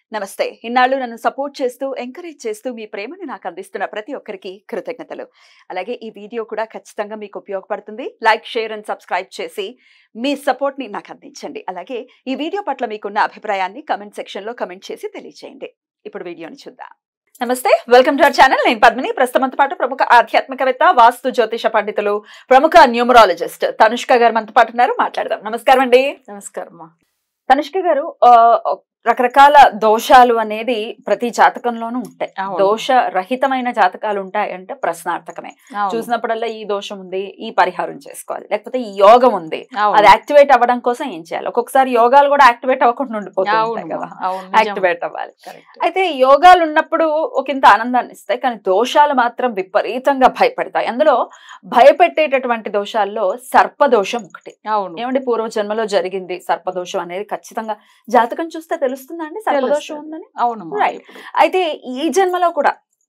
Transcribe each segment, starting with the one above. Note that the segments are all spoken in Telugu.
నమస్తే. ఇన్నాళ్ళు నన్ను సపోర్ట్ చేస్తూ, ఎంకరేజ్ చేస్తూ మీ ప్రేమను నాకు అందిస్తున్న ప్రతి ఒక్కరికి కృతజ్ఞతలు. అలాగే ఈ వీడియో కూడా ఖచ్చితంగా మీకు ఉపయోగపడుతుంది. లైక్, షేర్ అండ్ సబ్స్క్రైబ్ చేసి మీ సపోర్ట్‌ని నాకు అందించండి. అలాగే ఈ వీడియో పట్ల మీకున్న అభిప్రాయాన్ని కామెంట్ సెక్షన్‌లో కామెంట్ చేసి తెలియజేయండి. ఇప్పుడు వీడియోని చూద్దాం. నమస్తే, వెల్కమ్ టు అవర్ ఛానల్. నేను పద్మిని. ప్రస్తుతంతో పాటు ప్రముఖ ఆధ్యాత్మికవేత్త, వాస్తు జ్యోతిష పండితులు, ప్రముఖ న్యూమరాలజిస్ట్ తనుష్క గారు మనతో పాటు ఉన్నారు. మాట్లాడదాం. నమస్కారం అండి. నమస్కారం. తనుష్క గారు, రకరకాల దోషాలు అనేది ప్రతి జాతకంలోనూ ఉంటాయి. దోష రహితమైన జాతకాలు ఉంటాయి అంటే ప్రశ్నార్థకమే. చూసినప్పుడల్లా ఈ దోషం ఉంది, ఈ పరిహారం చేసుకోవాలి, లేకపోతే ఈ యోగం ఉంది, అది యాక్టివేట్ అవ్వడం కోసం ఏం చేయాలి. ఒక్కొక్కసారి యోగాలు కూడా యాక్టివేట్ అవ్వకుండా ఉండిపోతాయి కదా, యాక్టివేట్ అవ్వాలి. అయితే యోగాలు ఉన్నప్పుడు ఒకంత ఆనందాన్ని ఇస్తాయి, కానీ దోషాలు మాత్రం విపరీతంగా భయపెడతాయి. అందులో భయపెట్టేటటువంటి దోషాల్లో సర్పదోషం ఒకటి. ఏమంటే పూర్వ జన్మలో జరిగింది సర్పదోషం అనేది. ఖచ్చితంగా జాతకం చూస్తే తెలుస్తుందా అండి సర్పదోషం ఉందని? అవును. అయితే ఈ జన్మలో కూడా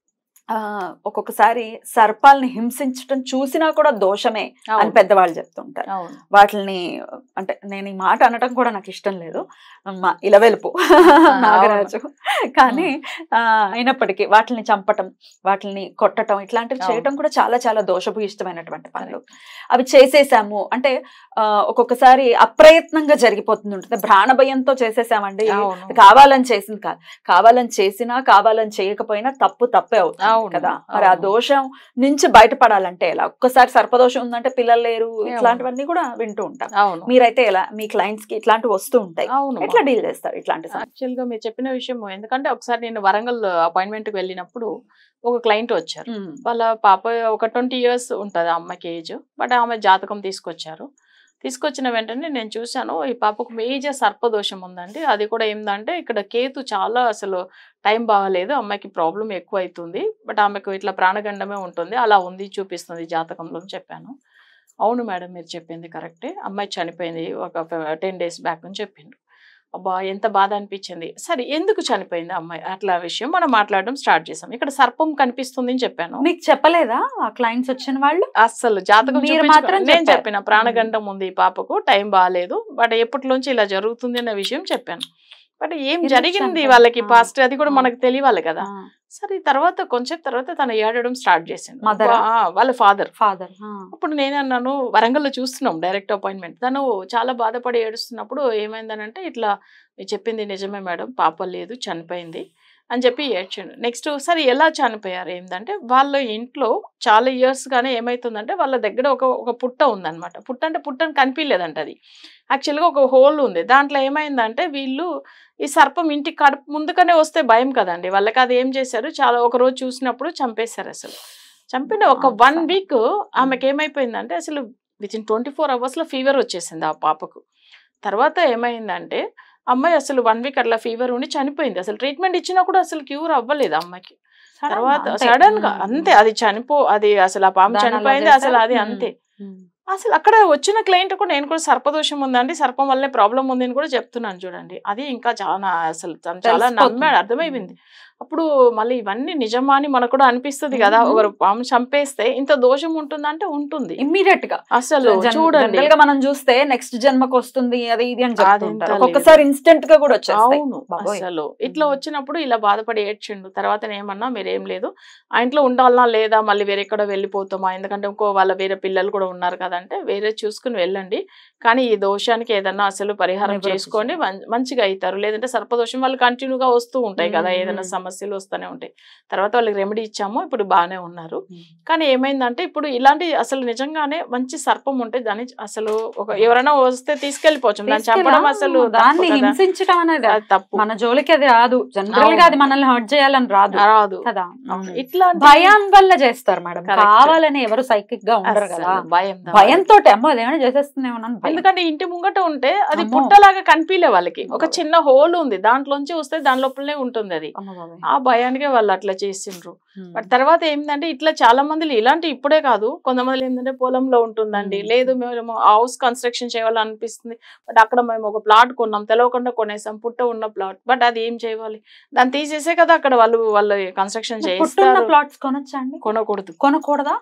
ఒక్కొక్కసారి సర్పాలని హింసించడం చూసినా కూడా దోషమే అని పెద్దవాళ్ళు చెప్తుంటారు. వాటిని అంటే నేను ఈ మాట అనటం కూడా నాకు ఇష్టం లేదు, ఇలవెలుపు నాగరాజు, కానీ అయినప్పటికీ వాటిని చంపటం, వాటిని కొట్టడం, ఇట్లాంటివి చేయటం కూడా చాలా చాలా దోషభూయిష్టమైనటువంటి పనులు. అవి చేసేసాము అంటే ఒక్కొక్కసారి అప్రయత్నంగా జరిగిపోతుంది ఉంటుంది. ప్రాణభయంతో చేసేసామండి, కావాలని చేసింది కాదు. కావాలని చేసినా కావాలని చేయకపోయినా తప్పు తప్పే అవుతుంది కదా. మరి ఆ దోషం నుంచి బయటపడాలంటే ఎలా? ఒక్కసారి సర్పదోషం ఉందంటే పిల్లలు లేరు, ఇట్లాంటివన్నీ కూడా వింటూ ఉంటాం. మీరైతే ఎలా, మీ క్లయింట్స్ కి ఇట్లాంటివి వస్తూ ఉంటాయి, ఎట్లా డీల్ చేస్తారు ఇట్లాంటి? యాక్చువల్ గా మీరు చెప్పిన విషయం, ఎందుకంటే ఒకసారి నేను వరంగల్ అపాయింట్మెంట్ కి వెళ్ళినప్పుడు ఒక క్లయింట్ వచ్చారు. వాళ్ళ పాప ఒక 20 years ఉంటది ఆ అమ్మాయికి ఏజ్. బట్ ఆమె జాతకం తీసుకొచ్చారు. తీసుకొచ్చిన వెంటనే నేను చూశాను, ఈ పాపకు మేజర్ సర్పదోషం ఉందండి. అది కూడా ఏంటంటే ఇక్కడ కేతు చాలా అసలు టైం బాగాలేదు, అమ్మాయికి ప్రాబ్లం ఎక్కువ అవుతుంది, బట్ ఆమెకు ఇట్లా ప్రాణగండమే ఉంటుంది, అలా ఉంది చూపిస్తుంది జాతకంలో అని చెప్పాను. అవును మేడం, మీరు చెప్పింది కరెక్టే, అమ్మాయి చనిపోయింది ఒక 10 days బ్యాక్ అని చెప్పిండు. అబ్బా, ఎంత బాధ అనిపించింది. సరే, ఎందుకు చనిపోయింది అమ్మాయి అట్లా విషయం మనం మాట్లాడడం స్టార్ట్ చేసాం. ఇక్కడ సర్పం కనిపిస్తుంది అని చెప్పాను. మీకు చెప్పలేదా ఆ క్లయింట్స్ వచ్చిన వాళ్ళు? అస్సలు జాతకం నేను చెప్పిన ప్రాణగండం ఉంది ఈ పాపకు, టైం బాగాలేదు, బట్ ఎప్పటిలోంచి ఇలా జరుగుతుంది అన్న విషయం చెప్పాను. బట్ ఏం జరిగింది వాళ్ళకి పాస్ట్ అది కూడా మనకు తెలియాలి కదా. సరే, తర్వాత కొంచెం తర్వాత తను ఏడవడం స్టార్ట్ చేసింది, వాళ్ళ ఫాదర్. అప్పుడు నేను అన్నాను, వరంగల్లో చూస్తున్నాం డైరెక్ట్ అపాయింట్మెంట్. తను చాలా బాధపడి ఏడుస్తున్నప్పుడు ఏమైందనంటే, ఇట్లా చెప్పింది నిజమే మేడం, పాప లేదు, చనిపోయింది అని చెప్పి ఏడ్చిండు. నెక్స్ట్, సరే ఎలా చనిపోయారు ఏంటంటే, వాళ్ళ ఇంట్లో చాలా ఇయర్స్ గానే ఏమైతుందంటే, వాళ్ళ దగ్గర ఒక పుట్ట ఉందన్నమాట. పుట్ట అంటే పుట్టని కనిపించలేదంట, అది యాక్చువల్గా ఒక హోల్ ఉంది. దాంట్లో ఏమైందంటే, వీళ్ళు ఈ సర్పం ఇంటికి కడుపు ముందుగానే వస్తే భయం కదండి వాళ్ళకి, అది ఏం చేశారు, చాలా ఒక రోజు చూసినప్పుడు చంపేశారు. అసలు చంపిన ఒక 1 week ఆమెకి ఏమైపోయిందంటే, అసలు వితిన్ 24 hours ఫీవర్ వచ్చేసింది ఆ పాపకు. తర్వాత ఏమైందంటే, అమ్మాయి అసలు 1 week అట్లా ఫీవర్ ఉండి చనిపోయింది. అసలు ట్రీట్మెంట్ ఇచ్చినా కూడా అసలు క్యూర్ అవ్వలేదు అమ్మాయికి. తర్వాత సడన్ గా అంతే, అది అసలు ఆ పాము చనిపోయింది, అసలు అది అంతే. అసలు అక్కడ వచ్చిన క్లయింట్ కూడా నేను కూడా సర్పదోషం ఉందండి, సర్పం వల్లే ప్రాబ్లం ఉంది అని కూడా చెప్తున్నాను చూడండి. అది ఇంకా చాలా అసలు చాలా నమ్మాడు, అర్థమైపోయింది. అప్పుడు మళ్ళీ ఇవన్నీ నిజమా అని మనకు కూడా అనిపిస్తుంది కదా. ఒకరు పాము చంపేస్తే ఇంత దోషం ఉంటుందంటే ఉంటుంది ఇమ్మీడియట్ గా. అసలు చూడండి, మనం చూస్తే నెక్స్ట్ జన్మకు వస్తుంది అది ఇది అని చెప్తుంటారు, ఒక్కొక్కసారి ఇన్స్టెంట్ గా కూడా వచ్చేస్తాయి. అవును, అసలు ఇట్లా వచ్చినప్పుడు ఇలా బాధపడి ఏడ్చిండు. తర్వాత ఏమన్నా, మీరేం లేదు, ఆ ఇంట్లో ఉండాలన్నా లేదా మళ్ళీ వేరెక్కడ వెళ్ళిపోతామా, ఎందుకంటే ఇంకో వాళ్ళ వేరే పిల్లలు కూడా ఉన్నారు కదంటే, వేరే చూసుకుని వెళ్ళండి, కానీ ఈ దోషానికి ఏదన్నా అసలు పరిహారం చేసుకోండి, మంచిగా అవుతారు. లేదంటే సర్పదోషం వాళ్ళు కంటిన్యూగా వస్తూ ఉంటాయి కదా, ఏదైనా సమస్యలు వస్తూనే ఉంటాయి. తర్వాత వాళ్ళకి రెమెడీ ఇచ్చాము, ఇప్పుడు బాగానే ఉన్నారు. కానీ ఏమైందంటే, ఇప్పుడు ఇలాంటి అసలు నిజంగానే మంచి సర్పం ఉంటే దాన్ని అసలు ఎవరైనా వస్తే తీసుకెళ్లిపోవచ్చు, దాన్ని చంపడం అసలు దాన్ని హింసించడం అనేది తప్పు. మన జోలికి అది రాదు, జనరల్ గా అది మనల్ని హర్ట్ చేయాలని రాదు కదా. ఇట్లా భయం వల్ల చేస్తారు మేడం, కావాలని ఎవరు సైకిక్ గా ఉండరు కదా. భయంతో అమ్మో అదేమైనా చేసేస్తున్నామని. ఎందుకంటే ఇంటి ముంగట ఉంటే అది పుట్టలాగా కనిపించలే వాళ్ళకి, ఒక చిన్న హోల్ ఉంది, దాంట్లోంచి వస్తే దాని లోపలనే ఉంటుంది అది. ఆ భయానికే వాళ్ళు అట్లా చేసిండ్రు. బట్ తర్వాత ఏంటంటే, ఇట్లా చాలా మంది ఇలాంటి ఇప్పుడే కాదు, కొంతమంది ఏంటంటే పొలంలో ఉంటుందండి, లేదు మేము హౌస్ కన్స్ట్రక్షన్ చేయాలనిపిస్తుంది, బట్ అక్కడ మేము ఒక ప్లాట్ కొన్నాం, తెలవకుండా కొనేసాం, పుట్ట ఉన్న ప్లాట్, బట్ అది ఏం చేయాలి, దాన్ని తీసేసే కదా అక్కడ వాళ్ళు కన్స్ట్రక్షన్ చేస్తారు. ప్లాట్స్ కొనొచ్చండి? కొనకూడదా?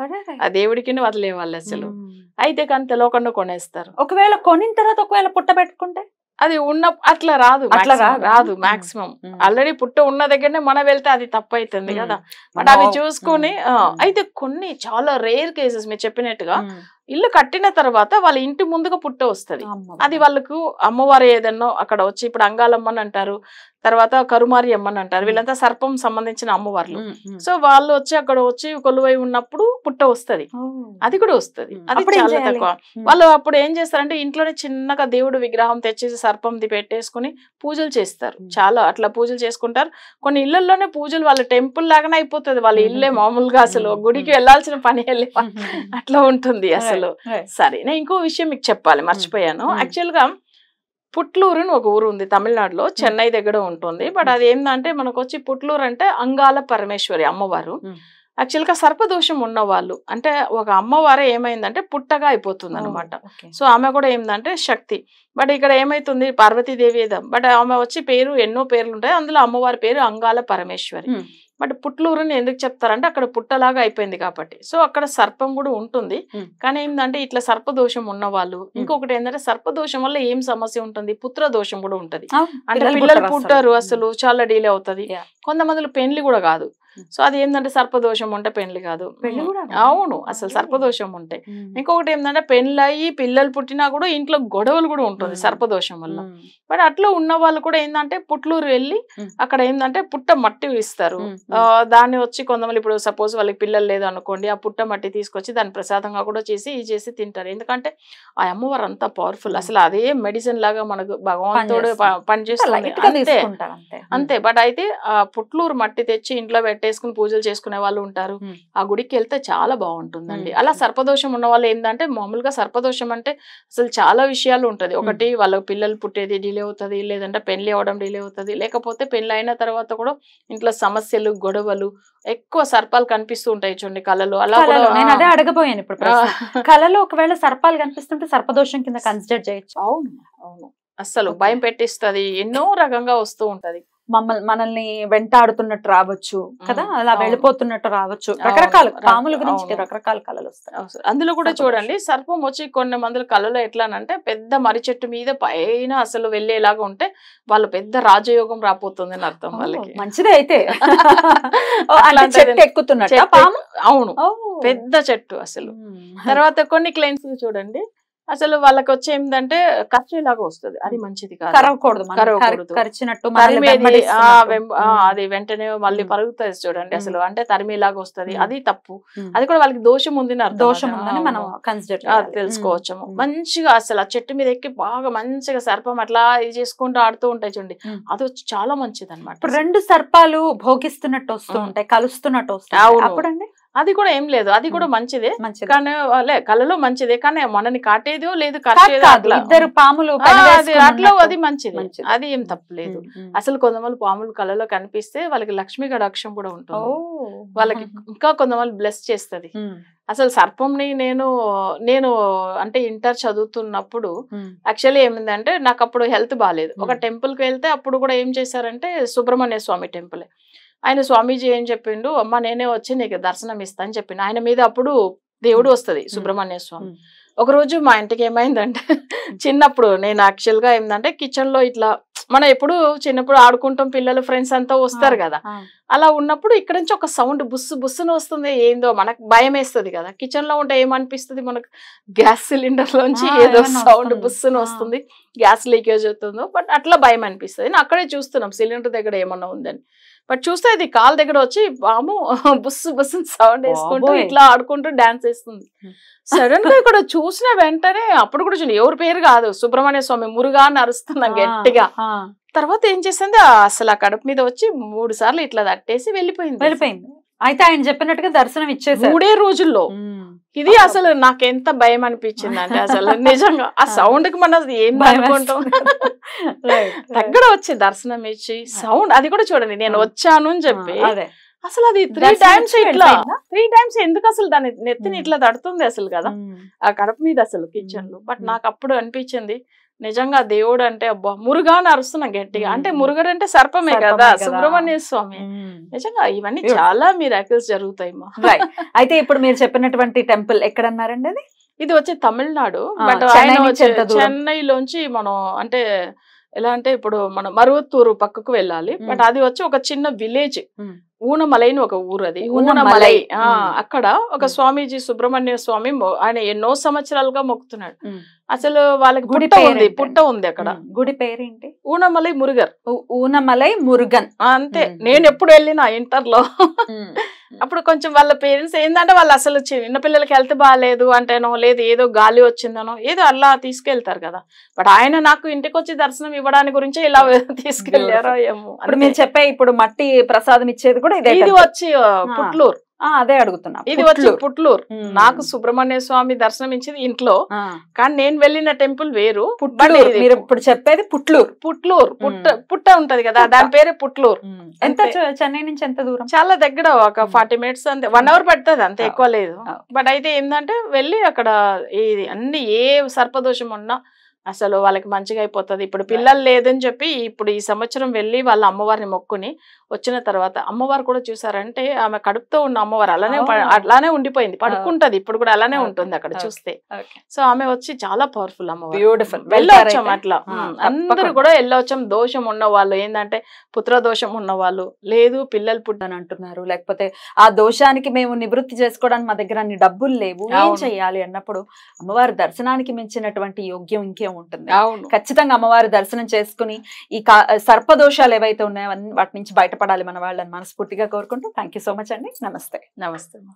ఆ దేవుడికి వదిలే వాళ్ళు అసలు. అయితే కానీ తెలవకుండా కొనేస్తారు. ఒకవేళ కొనిన తర్వాత ఒకవేళ పుట్ట పెట్టుకుంటే అది ఉన్న అట్లా రాదు, రాదు మాక్సిమం. ఆల్రెడీ పుట్ట ఉన్న దగ్గరనే మనం వెళ్తే అది తప్పు అవుతుంది కదా. బట్ అవి చూసుకొని అయితే కొన్ని చాలా రేర్ కేసెస్ మీరు చెప్పినట్టుగా ఇల్లు కట్టిన తర్వాత వాళ్ళ ఇంటి ముందుగా పుట్ట వస్తుంది. అది వాళ్ళకు అమ్మవారు ఏదన్నా అక్కడ వచ్చి, ఇప్పుడు అంగాలమ్మని అంటారు, తర్వాత కరుమారి అమ్మని అంటారు, వీళ్ళంతా సర్పం సంబంధించిన అమ్మవార్లు. సో వాళ్ళు వచ్చి అక్కడ వచ్చి కొలువై ఉన్నప్పుడు పుట్ట వస్తుంది, అది కూడా వస్తుంది. అది చాలా తక్కువ. వాళ్ళు అప్పుడు ఏం చేస్తారంటే ఇంట్లోనే చిన్నగా దేవుడు విగ్రహం తెచ్చేసి సర్పంది పెట్టేసుకుని పూజలు చేస్తారు. చాలా అట్లా పూజలు చేసుకుంటారు. కొన్ని ఇళ్లలోనే పూజలు వాళ్ళ టెంపుల్ లాగానే అయిపోతుంది. వాళ్ళ ఇల్లే మామూలుగా అసలు గుడికి వెళ్లాల్సిన పని అట్లా ఉంటుంది అసలు. సరే, నేను ఇంకో విషయం మీకు చెప్పాలి, మర్చిపోయాను. యాక్చువల్ గా పుట్లూరు అని ఒక ఊరు ఉంది తమిళనాడులో, చెన్నై దగ్గర ఉంటుంది. బట్ అది ఏంటంటే మనకు వచ్చి పుట్లూరు అంటే అంగాల పరమేశ్వరి అమ్మవారు. యాక్చువల్ గా సర్పదోషం ఉన్న వాళ్ళు, అంటే ఒక అమ్మవారే ఏమైందంటే పుట్టగా అయిపోతుంది అనమాట. సో ఆమె కూడా ఏంటంటే శక్తి. బట్ ఇక్కడ ఏమైతుంది, పార్వతీదేవి, బట్ ఆమె వచ్చి పేరు ఎన్నో పేర్లు ఉంటాయి, అందులో అమ్మవారి పేరు అంగాల పరమేశ్వరి. బట్ పుట్లూరుని ఎందుకు చెప్తారంటే అక్కడ పుట్టలాగా అయిపోయింది కాబట్టి. సో అక్కడ సర్పం కూడా ఉంటుంది. కానీ ఏంటంటే ఇట్లా సర్పదోషం ఉన్న వాళ్ళు, ఇంకొకటి ఏంటంటే సర్పదోషం వల్ల ఏం సమస్య ఉంటుంది, పుత్ర దోషం కూడా ఉంటది. అంటే పిల్లలు పుట్టారు, అసలు చాలా డిలే అవుతుంది. కొంతమందిలో పెళ్లి కూడా కాదు. సో అది ఏంటంటే సర్పదోషం ఉంటే పెళ్లి కాదు. అవును, అసలు సర్పదోషం ఉంటే. ఇంకొకటి ఏంటంటే పెళ్లి అయ్యి పిల్లలు పుట్టినా కూడా ఇంట్లో గొడవలు కూడా ఉంటుంది సర్పదోషం వల్ల. బట్ అట్లా ఉన్న వాళ్ళు కూడా ఏంటంటే పుట్లూరు వెళ్ళి అక్కడ ఏంటంటే పుట్ట మట్టి ఇస్తారు. దాన్ని వచ్చి కొంతమంది, ఇప్పుడు సపోజ్ వాళ్ళకి పిల్లలు లేదు అనుకోండి, ఆ పుట్ట మట్టి తీసుకొచ్చి దాన్ని ప్రసాదంగా కూడా చేసి తింటారు. ఎందుకంటే ఆ అమ్మవారు అంతా పవర్ఫుల్, అసలు అదే మెడిసిన్ లాగా మనకు భగవంతుడు పనిచేస్తుంది అంతే. బట్ అయితే ఆ పుట్లూరు మట్టి తెచ్చి ఇంట్లో పెట్టేసుకుని పూజలు చేసుకునే వాళ్ళు ఉంటారు. ఆ గుడికి వెళ్తే చాలా బాగుంటుందండి. అలా సర్పదోషం ఉన్న వాళ్ళు ఏంటంటే, మామూలుగా సర్పదోషం అంటే అసలు చాలా విషయాలు ఉంటది. ఒకటి వాళ్ళ పిల్లలు పుట్టేది డిలే అవుతుంది, లేదంటే పెళ్లి అవడం డిలే అవుతుంది, లేకపోతే పెళ్లి అయిన తర్వాత కూడా ఇంట్లో సమస్యలు, గొడవలు, ఎక్కువ సర్పాలు కనిపిస్తూ ఉంటాయి చూడండి కళలో. అలా నేను అదే అడగబోయాను ఇప్పుడు. కళలో ఒకవేళ సర్పాలు కనిపిస్తుంటే సర్పదోషం కింద కన్సిడర్ చేయొచ్చు. అవును అవును, అసలు భయం పెట్టిస్తుంది, ఎన్నో రకంగా వస్తూ ఉంటది. మనల్ని వెంటాడుతున్నట్టు రావచ్చు కదా, అలా వెళ్ళిపోతున్నట్టు రావచ్చు. రకరకాల పాముల గురించి రకరకాల కళలు వస్తాయి. అందులో కూడా చూడండి, సర్పం వచ్చి కొన్ని మంది కళలో ఎట్లానంటే పెద్ద మర్రి చెట్టు మీద పైన అసలు వెళ్ళేలాగా ఉంటే వాళ్ళు పెద్ద రాజయోగం రాపోతుంది అని అర్థం. వాళ్ళకి మంచిదే అయితే. ఎక్కుతున్నట్టు పాము. అవును, పెద్ద చెట్టు అసలు. తర్వాత కొన్ని క్లైంట్స్ చూడండి, అసలు వాళ్ళకి వచ్చి ఏంటంటే కరిచేలాగా వస్తుంది, అది మంచిది కాదు, కరవకూడదు. అది వెంటనే మళ్ళీ పరుగుతుంది చూడండి అసలు, అంటే తరిమేలాగా వస్తుంది, అది తప్పు. అది కూడా వాళ్ళకి దోషం ఉందని దోషం ఉందని మనం కన్సిడర్ తెలుసుకోవచ్చు. మంచిగా అసలు ఆ చెట్టు మీద ఎక్కి బాగా మంచిగా సర్పం అట్లా ఇది చేసుకుంటూ ఆడుతూ ఉంటాయి చూడండి, అది వచ్చి చాలా మంచిది అనమాట. రెండు సర్పాలు భోగిస్తున్నట్టు వస్తూ ఉంటాయి, కలుస్తున్నట్టు వస్తాయి, అప్పుడండి అది కూడా ఏం లేదు, అది కూడా మంచిదే. కానీ కళలో మంచిదే, కానీ మనని కాటేదో లేదు, ఇద్దరు పాములు అట్లా అది మంచిది, అది ఏం తప్పలేదు. అసలు కొంతమంది పాములు కళలో కనిపిస్తే వాళ్ళకి లక్ష్మీ కటాక్షం కూడా ఉంటుంది, వాళ్ళకి ఇంకా కొంతమంది బ్లెస్ చేస్తుంది. అసలు సర్పంని నేను అంటే ఇంటర్ చదువుతున్నప్పుడు యాక్చువల్లీ ఏమిందంటే, నాకు అప్పుడు హెల్త్ బాగాలేదు. ఒక టెంపుల్ కి వెళ్తే అప్పుడు కూడా ఏం చేశారంటే, సుబ్రహ్మణ్య స్వామి టెంపుల్, ఆయన స్వామీజీ ఏం చెప్పిండు, అమ్మ నేనే వచ్చి నీకు దర్శనం ఇస్తా అని చెప్పిండు. ఆయన మీద అప్పుడు దేవుడు వస్తుంది, సుబ్రహ్మణ్య స్వామి. ఒక రోజు మా ఇంటికి ఏమైందంటే, చిన్నప్పుడు నేను యాక్చువల్ గా ఏంటంటే కిచెన్ లో ఇట్లా మనం ఎప్పుడు చిన్నప్పుడు ఆడుకుంటాం, పిల్లలు ఫ్రెండ్స్ అంతా వస్తారు కదా, అలా ఉన్నప్పుడు ఇక్కడ నుంచి ఒక సౌండ్ బుస్సు బుస్సును వస్తుంది. ఏందో మనకు భయం వేస్తుంది కదా, కిచెన్ లో ఉంటే ఏమనిపిస్తుంది మనకు, గ్యాస్ సిలిండర్ లోంచి ఏదో సౌండ్ బుస్సును వస్తుంది, గ్యాస్ లీకేజ్ అవుతుందో. బట్ అట్లా భయం అనిపిస్తుంది. అక్కడే చూస్తున్నాం సిలిండర్ దగ్గర ఏమన్నా ఉందని. బట్ చూస్తే ఇది కాల్ దగ్గర వచ్చి పాము బుస్సు బుస్సు సౌండ్ వేసుకుంటూ ఇట్లా ఆడుకుంటూ డాన్స్ వేస్తుంది. సడన్ గా ఇక్కడ చూసిన వెంటనే అప్పుడు కూడా చూడండి, ఎవరి పేరు కాదు, సుబ్రహ్మణ్య స్వామి మురుగా అని అరుస్తున్నాం గట్టిగా. తర్వాత ఏం చేసింది, అసలు ఆ కడుపు మీద వచ్చి 3 సార్లు ఇట్లా తట్టేసి వెళ్ళిపోయింది. అయితే ఆయన చెప్పినట్టుగా దర్శనం ఇచ్చేసి 3 రోజుల్లో. ఇది అసలు నాకు ఎంత భయం అనిపించింది అంటే, అసలు నిజంగా ఆ సౌండ్ కి మనం ఏం అనుకుంటాం, దగ్గర వచ్చి దర్శనం ఇచ్చి సౌండ్, అది కూడా చూడండి నేను వచ్చాను అని చెప్పి, అసలు అది 3 టైమ్స్ ఇట్లా 3 టైమ్స్ ఎందుకు అసలు దాని నెత్తిని ఇట్లా తడుతుంది అసలు కదా ఆ కడుపు మీద అసలు కిచెన్ లో. బట్ నాకు అప్పుడు అనిపించింది నిజంగా దేవుడు అంటే అబ్బా మురుగా అని అరుస్తున్నా గట్టిగా, అంటే మురుగడు అంటే సర్పమే కదా, సుబ్రహ్మణ్య స్వామి. నిజంగా ఇవన్నీ చాలా మిరాకిల్స్ జరుగుతాయి. అయితే ఇప్పుడు మీరు చెప్పినటువంటి టెంపుల్ ఎక్కడన్నారండి అది? ఇది వచ్చి తమిళనాడు. బట్ చెన్నై ఆయన నుంచి వచ్చి ఎంత దూరం? చెన్నైలోంచి మనం అంటే ఎలా అంటే ఇప్పుడు మనం మరువత్తూరు పక్కకు వెళ్ళాలి. బట్ అది వచ్చి ఒక చిన్న విలేజ్, ఊనమలై అని ఒక ఊరు. అది ఊనమలై. అక్కడ ఒక స్వామీజీ సుబ్రహ్మణ్య స్వామి ఆయన ఎన్నో సంవత్సరాలుగా మొక్కుతున్నాడు. అసలు వాళ్ళకి పుట్ట ఉంది అక్కడ. గుడి పేరేంటి? ఊనమలై మురుగన్. ఊనమలై మురుగన్. అంతే. నేను ఎప్పుడు వెళ్ళినా ఇంటర్ లో అప్పుడు కొంచెం వాళ్ళ పేరెంట్స్ ఏంటంటే వాళ్ళు అసలు చిన్న పిల్లలకి హెల్త్ బాగాలేదు అంటేనో, లేదు ఏదో గాలి వచ్చిందనో ఏదో అలా తీసుకెళ్తారు కదా. బట్ ఆయన నాకు ఇంటికి వచ్చి దర్శనం ఇవ్వడానికి గురించి ఇలా తీసుకెళ్లారో ఏమో. ఇప్పుడు మీరు చెప్పే ఇప్పుడు మట్టి ప్రసాదం ఇచ్చేది కూడా ఇదే. ఇది వచ్చి పుట్లూరు. అదే అడుగుతున్నా. ఇది వచ్చి పుట్లూరు. నాకు సుబ్రహ్మణ్య స్వామి దర్శనం ఇచ్చింది ఇంట్లో, కానీ నేను వెళ్ళిన టెంపుల్ వేరు. మీరు ఇప్పుడు చెప్పేది పుట్లూరు. పుట్లూరు పుట్ట ఉంటది కదా, దాని పేరే పుట్లూరు. ఎంత చెన్నై నుంచి ఎంత దూరం? చాలా దగ్గర, ఒక 40 minutes అంతే, 1 hour పడుతుంది అంతే, ఎక్కువ లేదు. బట్ అయితే ఏంటంటే వెళ్ళి అక్కడ ఇది అన్ని ఏ సర్పదోషం ఉన్నా అసలు వాళ్ళకి మంచిగా అయిపోతుంది. ఇప్పుడు పిల్లలు లేదని చెప్పి ఇప్పుడు ఈ సంవత్సరం వెళ్ళి వాళ్ళ అమ్మవారిని మొక్కుని వచ్చిన తర్వాత అమ్మవారు కూడా చూసారంటే ఆమె కడుపుతో ఉన్న అమ్మవారు అలానే ఉండిపోయింది, పడుకుంటది ఇప్పుడు కూడా అలానే ఉంటుంది అక్కడ చూస్తే. సో ఆమె వచ్చి చాలా పవర్ఫుల్ అమ్మవారు. బ్యూటిఫుల్. వెళ్ళొచ్చాం అట్లా అందరూ కూడా వెళ్ళొచ్చాం. దోషం ఉన్న వాళ్ళు ఏంటంటే పుత్ర దోషం ఉన్న వాళ్ళు, లేదు పిల్లలు పుట్టని అంటున్నారు, లేకపోతే ఆ దోషానికి మేము నివృత్తి చేసుకోవడానికి మా దగ్గర అన్ని డబ్బులు లేవు, ఏం చెయ్యాలి అన్నప్పుడు అమ్మవారి దర్శనానికి మించినటువంటి యోగ్యం ఇంకే ఉంటుంది. ఖచ్చితంగా అమ్మవారి దర్శనం చేసుకుని ఈ సర్పదోషాలు ఏవైతే ఉన్నాయో వాటి నుంచి బయటపడాలి మన వాళ్ళని మనస్ఫూర్తిగా కోరుకుంటూ థ్యాంక్ యూ సో మచ్ అండి. నమస్తే. నమస్తే.